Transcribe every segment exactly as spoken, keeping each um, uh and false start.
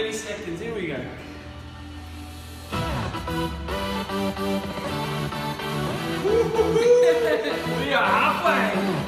thirty seconds. Here we go. We are halfway.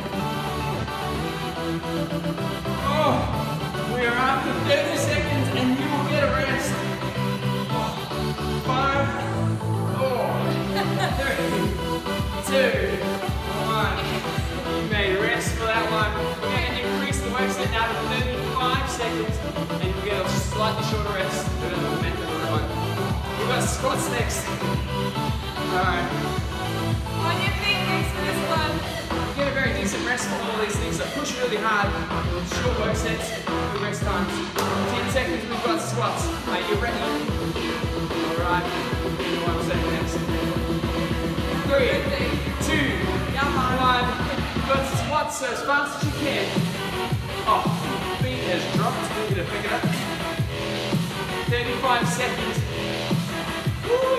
Oh, we are after thirty seconds and you will get a rest. Oh, five, four, three, two, one. You may rest for that one. We're going to increase the work set now to thirty-five seconds and you'll get a slightly shorter rest than the method of the one. We've got squats next. Alright. On your feet next for this one. You get a very decent rest from all these things, so push really hard. Short work sets, good rest times. ten seconds, we've got squats. Are you ready? Alright, give me one second next. Three, two, one. You've got squats, so as fast as you can. Oh, feet has dropped. We're going to pick it up. thirty-five seconds. Woo!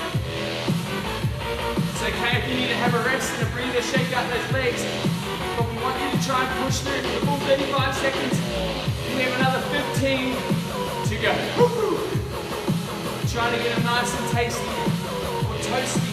It's okay if you need to have a rest and a breather, shake out those legs. But we want you to try and push through for the full thirty-five seconds. We have another fifteen to go. Trying to get them nice and tasty or toasty.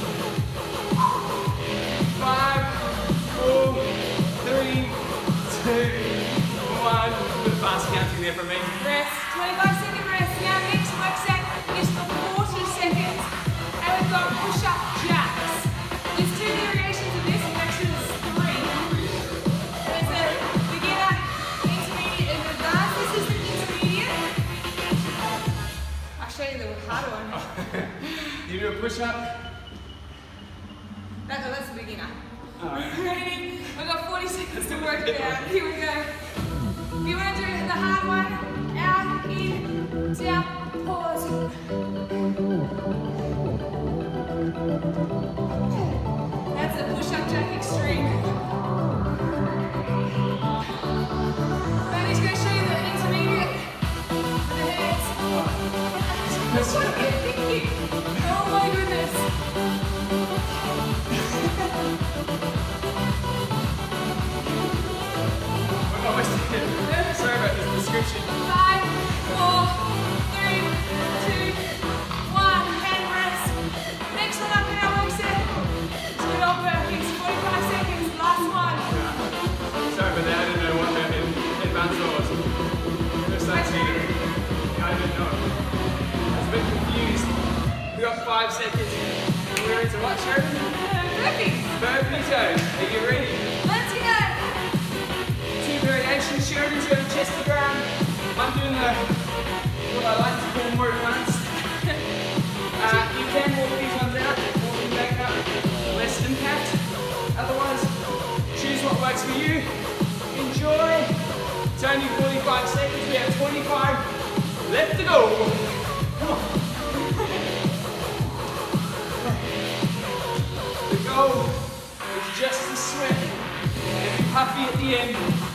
Five, four, three, two, one. Good fast counting there from me. Rest. twenty-five second rest. Now next work set is for forty seconds. And we've got push-up jacks. There's two variations of this, actually there's three. There's a beginner, intermediate, and advanced. This is the intermediate. I'll show you the harder one. You do a push-up. No, no, that's the beginner. Alright. Ready? We've got forty seconds to work it out. Here we go. If you want to do the hard one, out, in, down, pause. That's a push-up jack extreme. Manny's going to show you the intermediate with the hands. That's what I'm thinking. Oh my goodness. We're almost there. Sorry about this description. Five, four, three, two, one, hand rest. Next one up in our work set. Good old burpees, forty-five seconds, last one. Sorry about that, I didn't know what the advanced was. First time seeing it. I didn't know. I was a bit confused. We got five seconds. We're into what, Sharon? Burpees. Burpee toes. Are you ready? Let's go. Two variations. Sheridan's going to chest the ground. I'm doing the, what I like to call more advanced. uh, you can walk these ones out, walk them back up. Less impact. Otherwise, choose what works for you. Enjoy. It's only forty-five seconds. We have twenty-five left to go. Come on. The goal is just to sweat and be puffy at the end.